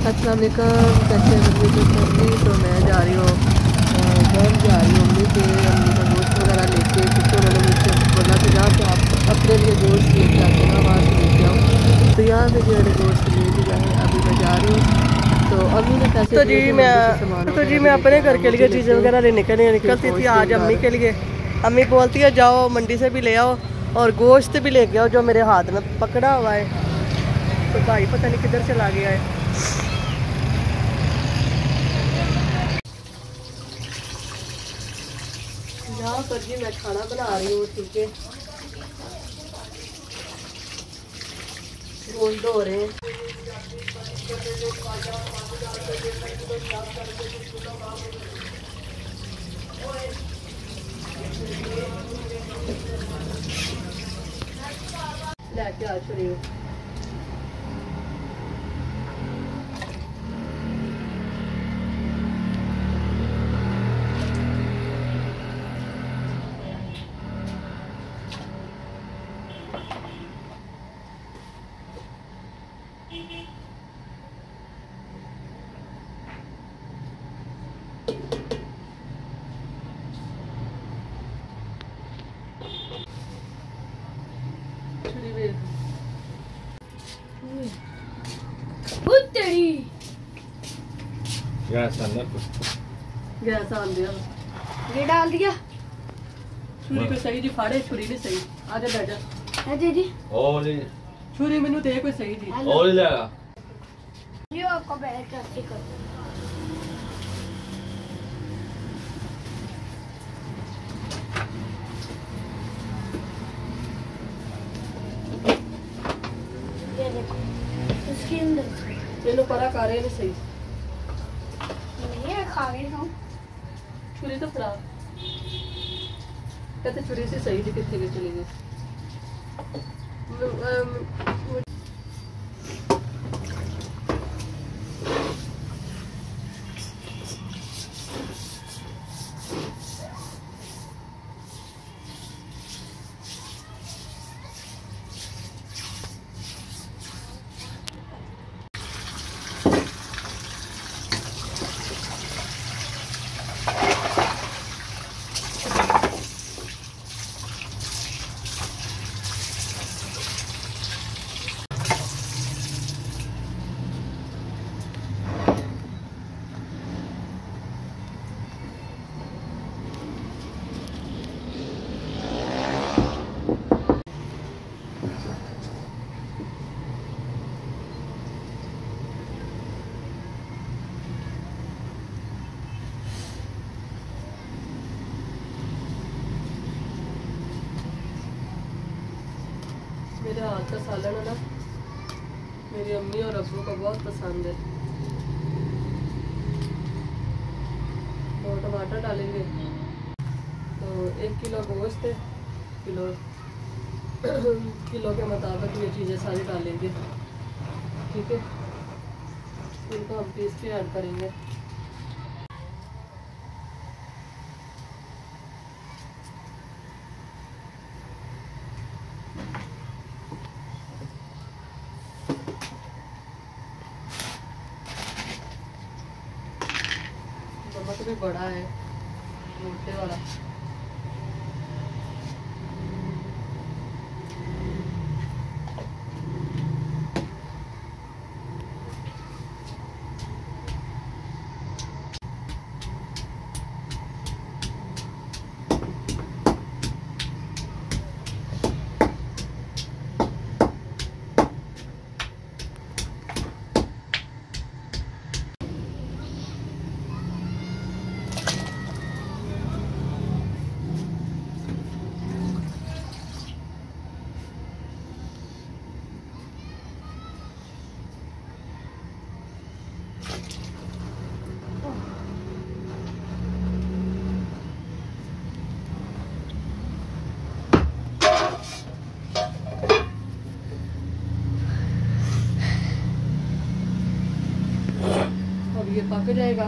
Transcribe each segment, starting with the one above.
अस्सलाम वालेकुम, कैसे हैं? तो मैं जा रही हूँ घर जा रही हूँ अम्मी के, अम्मी का गोश्त वगैरह लेके, क्योंकि उन्होंने मुझसे बोला कि जहाँ पे आप अपने लिए गोश्त लेके आते ना वहाँ से लेके आओ। तो यहाँ पे जो है गोश्त ले लिया है, अभी मैं जा रही हूँ। तो अम्मी ने पैसे तो जी मैं अपने घर के लिए चीज़ें वगैरह लेने के लिए निकलती थी आज अम्मी के लिए। अम्मी बोलती है जाओ मंडी से भी ले आओ और गोश्त भी लेके आओ जो मेरे हाथ में पकड़ा हुआ है। तो भाई पता नहीं किधर चला गया है। यहाँ पर जी मैं खाना बना रही हूँ, ठीक है। गोश्त धो रहे हैं। लेके आ रही हूँ। गैस आन दिया, ये डाल दिया। छुरी को सही जी फाड़े, छुरी नहीं सही। आजा बैठा है दीदी। और छुरी मैनू दे कोई सही जी। और ले आ ये आपको बैठ कर कर ये देखो इसके अंदर ये लो परा करे नहीं सही। ये खा गए हम। छुरी तो फड़ा कहते छुरी से सही जी कितने चली गई। मेरे हाथ का सालन है ना, मेरी अम्मी और अब्बू को बहुत पसंद है। दो टमाटर डालेंगे, तो 1 किलो गोश्त है, किलो के मुताबिक ये चीज़ें सारी डालेंगे, ठीक है। इनको हम पीस के ऐड करेंगे। नमक भी बड़ा है, मोटे वाला। ये पक जाएगा,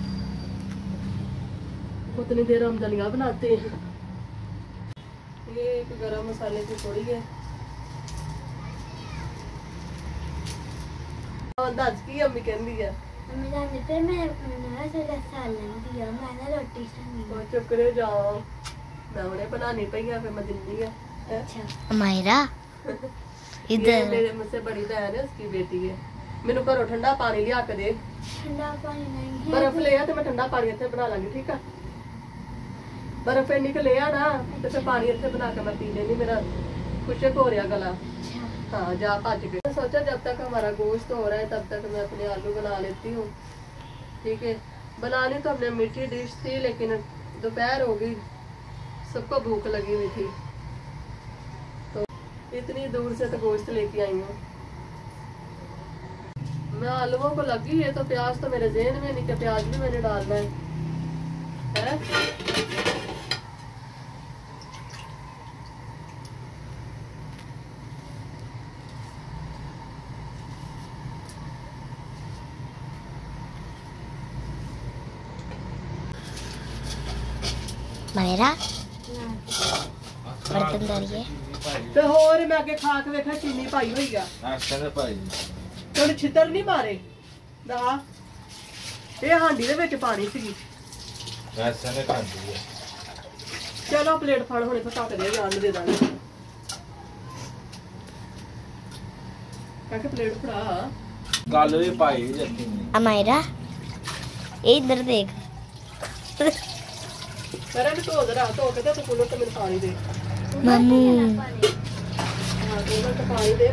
उतनी देर हम दलिया बनाते हैं। ये एक गरम मसाले की थोड़ी है। ਦੱਸ ਕੀ ਅੰਮੀ ਕਹਿੰਦੀ ਆ? मैं जाने पे मैं से सालन दिया मैंने रोटी खानी ਉਹ ਚੁੱਕ ਰਹੇ ਜਾਓ, ਮੈਂ ਹੁਣੇ ਬਣਾਣੀ ਪਈ ਆ, ਫਿਰ ਮੈਂ ਦਿੰਦੀ ਆ। अच्छा मायरा ये इधर मेरे मुझसे बड़ी बहन है, उसकी बेटी है। मैनू घरों ठंडा पानी लिया के दे, ठंडा पानी नहीं है बर्फ ले आ तो मैं ठंडा पानी इत्थे बना लांगी, ठीक है? बर्फ इन्नी क ले आ ना तो फिर पानी इत्थे बना के मैं पी लेनी, मेरा खुशक हो रहा गला। अच्छा हाँ जा भज के। सोचा जब तक हमारा गोश्त हो रहा है तब तक मैं अपने आलू बना लेती हूँ, ठीक है? बनानी तो हमने मीठी डिश थी, लेकिन दोपहर हो गई, सबको भूख लगी हुई थी, तो इतनी दूर से तो गोश्त लेके आई हूँ मैं। आलूओं को लगी है तो प्याज तो मेरे ज़हन में नहीं कि प्याज भी मैंने डालना है? मायरा बर्तन धरिए ਤੇ ਹੋਰ ਮੈਂ ਅੱਗੇ ਖਾ ਕੇ ਵੇਖਿਆ ਚੀਨੀ ਪਾਈ ਹੋਈ ਆ। ਕਹਿੰਦੇ ਭਾਈ ਤੇ ਛਿੱਤਰ ਨਹੀਂ ਮਾਰੇ ਦਾ, ਇਹ ਹਾਂਡੀ ਦੇ ਵਿੱਚ ਪਾਣੀ ਸੀਗੀ। ਵੈਸੇ ਨੇ ਖਾਂਦੀ ਹੈ। ਚਲੋ ਪਲੇਟ ਫੜ, ਹੁਣੇ ਤਾਂ ਕੱਟ ਦੇ ਜਾਨ ਦੇ ਦਾਂਗੇ। ਕਾਕੇ ਪਲੇਟ ਫੜਾ। ਗੱਲ ਵੀ ਭਾਈ ਜੱਤੀ ਨੇ। मायरा इधर देख ਪਰ ਇਹਨੂੰ ਧੋ ਜਰਾ, ਧੋ ਕੇ ਤੇ ਕੋਲੋਂ ਤੇ ਮੈਨੂੰ ਪਾਣੀ ਦੇ। मामू ਹਾਂ ਕੋਲੋਂ ਤੇ ਪਾਣੀ ਦੇ।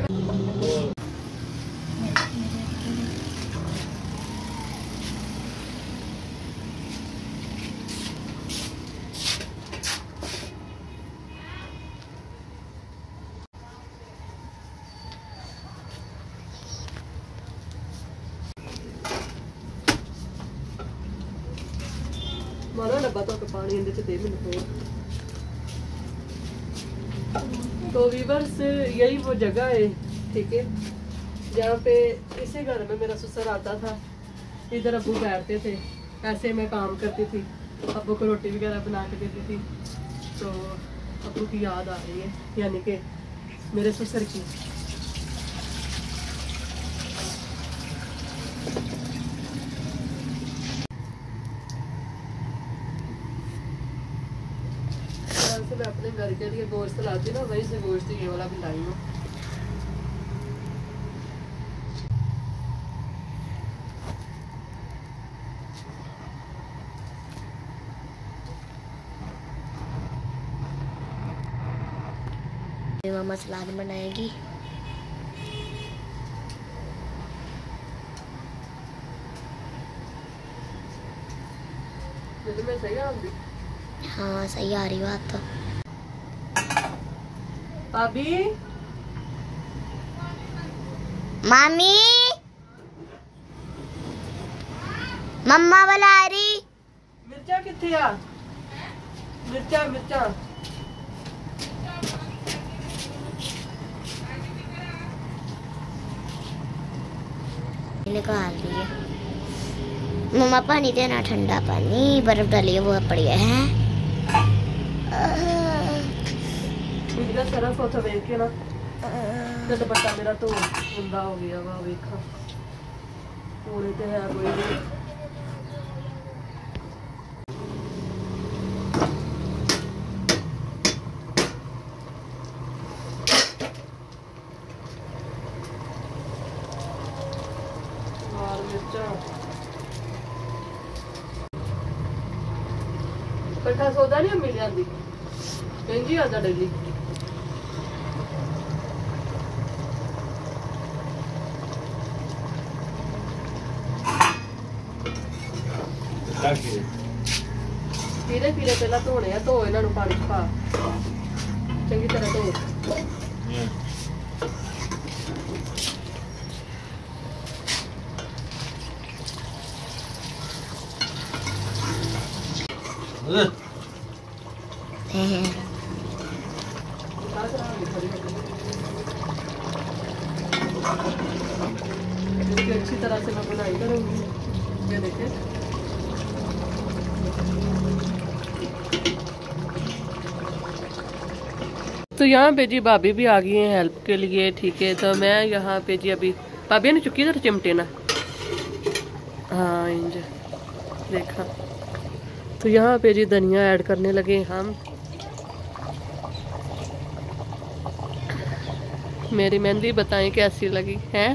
मारो डब्बा तो पानी अंदर से दे मैंने थोड़ा। तो वीवर्स यही वो जगह है, ठीक है, जहाँ पे इसी घर में मेरा ससुर आता था, इधर अब्बू बैठते थे, ऐसे मैं काम करती थी, अब्बू को रोटी वगैरह बना के देती थी। तो अब्बू की याद आ रही है, यानी कि मेरे ससुर की। मैं अपने घर के लिए गोश्त लाती ना, वहीं से गोश्त ये वाला भी लाई हूँ। मामा सलाद बनाएगी। दिल में सही आती। हाँ सही आ रही बात तो। भाभी मामी मम्मा बुला रही। मिर्चा किथे आ? मिर्चा मिर्चा निकाल रही है मम्मा। पानी देना, ठंडा पानी, बर्फ डाली है, वो बढ़िया है। इधर सरफ हो तो देख के ना ਤੇ ਦੁਪੱਟਾ ਮੇਰਾ ਧੋ ਹੁੰਦਾ ਹੋ ਗਿਆ ਵਾ, ਵੇਖਾਂ ਪੂਰੇ ਤੇ ਹੈ ਕੋਈ ਨਹੀਂ। ਲਾਲ ਮਿਰਚਾਂ ਇਕੱਠਾ ਸੌਦਾ ਨਹੀਂ ਮਿਲ ਜਾਂਦੀ, ਕਹਿੰਦੀ ਆਦਾ ਡੇਲੀ। धीरे धीरे पहला धोने आ, धो इन्हां नूं पानी च पा चंगी तरह धो। इसकी अच्छी तरह से मैं बुनाई करूंगी, ये देखिए। तो यहाँ पे जी भाभी भी आ गई हैं हेल्प के लिए, ठीक है। तो मैं यहाँ पे जी अभी भाभी ने चुकी जरा चिमटे ना। हाँ इंज देखा। तो यहाँ पे जी धनिया ऐड करने लगे हम। मेरी मेहंदी बताएं कैसी लगी है।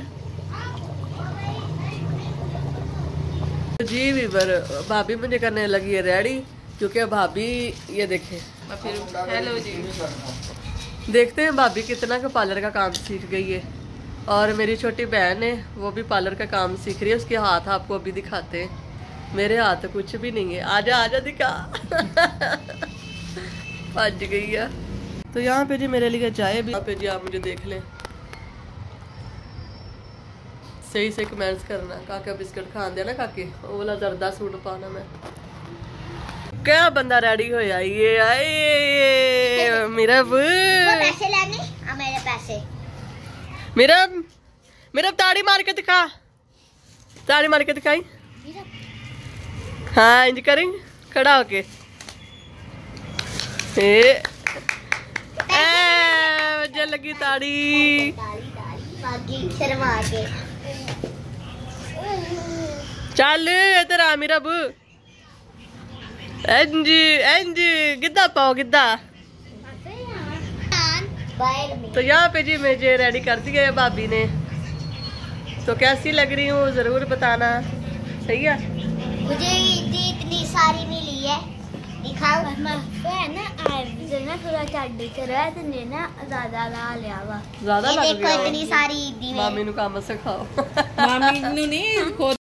जी वीवर भाभी मुझे करने लगी है रेडी, क्योंकि भाभी ये देखें। हेलो जी, देखते हैं भाभी कितना का पार्लर का काम सीख गई है। और मेरी छोटी बहन है, वो भी पार्लर का काम सीख रही है। उसके हाथ आपको अभी दिखाते हैं। मेरे हाथ कुछ भी नहीं है। आजा आजा दिखा। भज गई है। तो यहाँ पे जी मेरे लिए चाय भी। यहाँ पे जी आप मुझे देख लें। सही से कमेंट्स करना। काका बिस्किट खान देना काके, वो वाला जर्दा सूट पाना। मैं क्या बंदा रेडी हो ये आए मेरा पैसे लेने मेरे पैसे। मेरा ताड़ी मार के दिखा। ताड़ी मार के दिखाई। हाँ इंज करेंगे खड़ा होके। मुझे लगी ताड़ी। शर्मा के चल इधर आ मेरा बू। इंज इंज गिद्दा पाओ गिद्दा। तो यहाँ पे जी मुझे रेडी कर दिया है भाभी ने। तो कैसी लग रही हूँ जरूर बताना। सही है। मुझे इतनी सारी मिली है। दिखाओ है ना थोड़ा चाटी करा तो ने ना ज्यादा ला लिया वा। ज्यादा लग देखो इतनी सारी दी मामी नु काम सिखाओ। मामी नु नहीं